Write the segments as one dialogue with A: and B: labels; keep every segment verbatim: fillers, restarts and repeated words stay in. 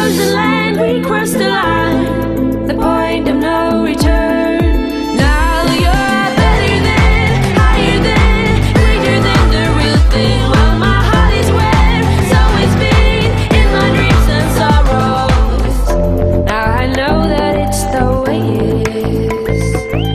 A: frozen land, we crossed the line, the point of no return. Now you're better than, higher than, greater than the real thing. Well, my heart is where it's always been, in my dreams and sorrows. Now I know that it's the way it is.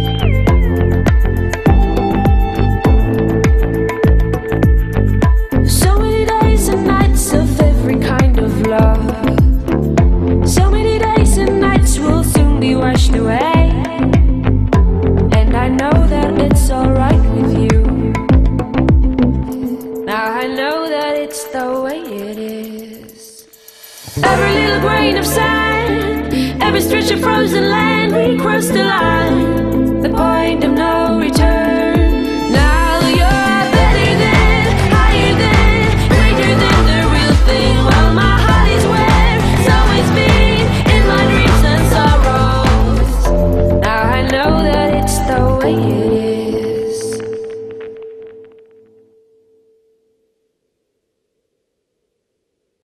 A: So many days and nights of every kind of love. So many days and nights will soon be washed away. And I know that it's alright with you. Now I know that it's the way it is. Every little grain of sand, every stretch of frozen land, we crossed the line, the point of